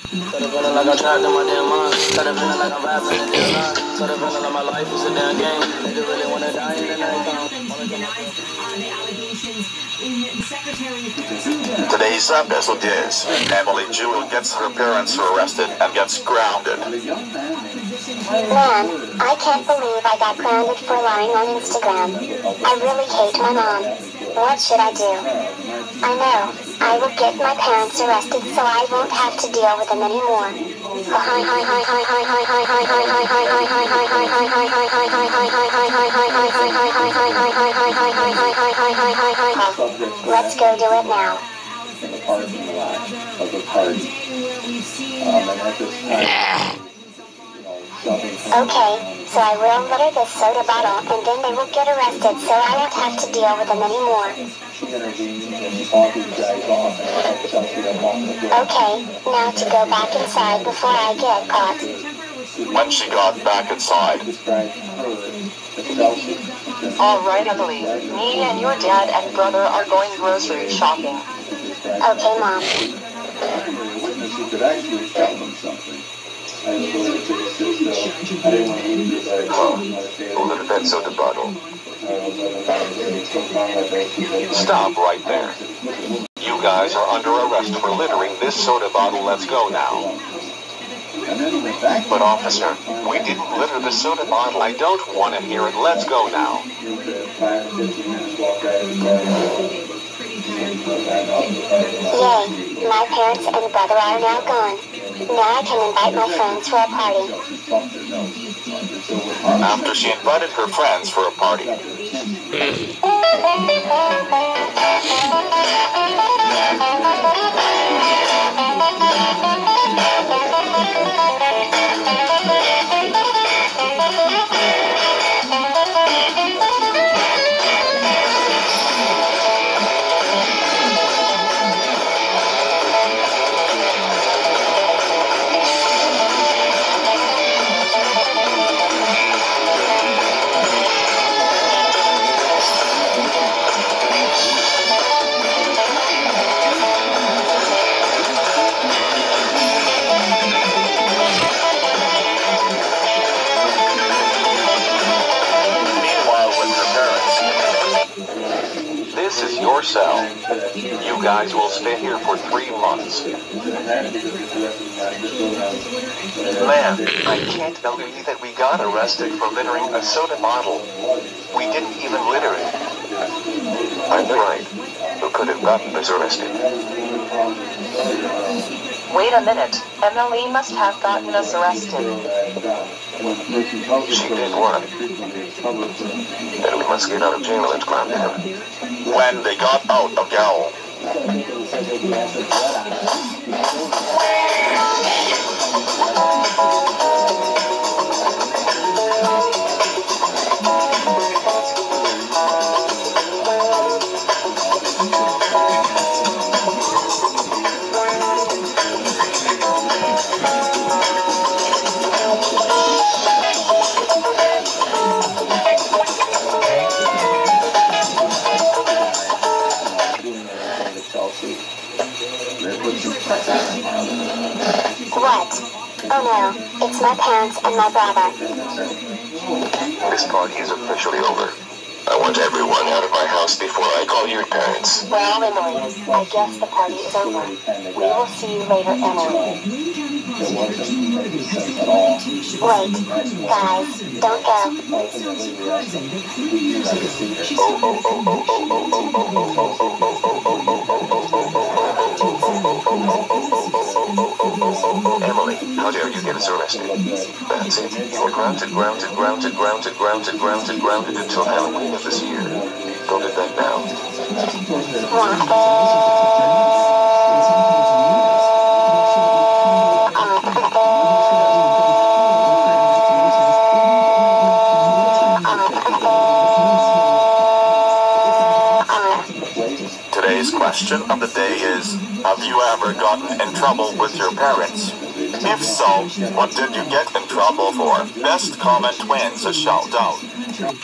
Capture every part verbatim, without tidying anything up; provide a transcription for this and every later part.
Started feeling like I trapped in my damn mind. Started feeling like I'm rapping a damn line. Started feeling like my life is a damn game. Nigga really wanna die in the nighttime. Today's episode is Emily Jewel gets her parents arrested and gets grounded. Man, I can't believe I got grounded for lying on Instagram. I really hate my mom. What should I do? I know, I will get my parents arrested so I won't have to deal with them anymore. Let's go do it now. In the parking lot of the party. Um, and at this time, you know, Okay, so I will litter this soda bottle and then they will get arrested so I won't have to deal with them anymore. she intervenes and all these guys off and let Chelsea up on the door. Okay, now to go back inside before I get caught. When she got back inside, Describes her as Chelsea. All right, Emily. Me and your dad and brother are going grocery shopping. Okay, Mom. Witnesses could actually tell them something. I was going to say sister, I didn't want to lose your legs. oh, look at that soda bottle. Stop right there. You guys are under arrest for littering this soda bottle. Let's go now. But officer, we didn't litter the soda bottle. I don't want to hear it. Let's go now. Yay, my parents and brother are now gone. Now I can invite my friends for a party. After she invited her friends for a party, this is your cell. You guys will stay here for three months. Man, I can't believe that we got arrested for littering a soda bottle. We didn't even litter it. I'm right. Who could have gotten us arrested? Wait a minute. Emily must have gotten us arrested. She did what? Then we must get out of jail and ground him. When they got out of jail, What? Oh no, it's my parents and my brother. this party is officially over. I want everyone out of my house before I call your parents. Well, Emily, I guess the party is over. We will see you later, Emily. Wait, guys, don't go. Oh, oh, oh, oh, oh, oh, oh, oh, oh, oh, oh, oh, oh, Emily, how dare you get us arrested? That's it. You're grounded, grounded, grounded, grounded, grounded, grounded, grounded until Halloween of this year. Go to bed now. Today's question of the day is, have you ever gotten in trouble with your parents? If so, what did you get in trouble for? Best comment wins a shout out. That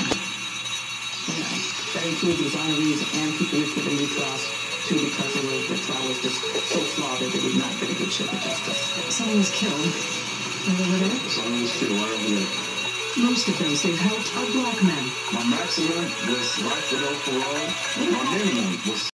includes his honorees and people who put in new trials, too, because the trial was just so flawed that they did not get a good shake of justice. someone was killed. And over there? Someone was killed right over there. Most of those they've helped are black men. My maximum was life without parole. My minimum was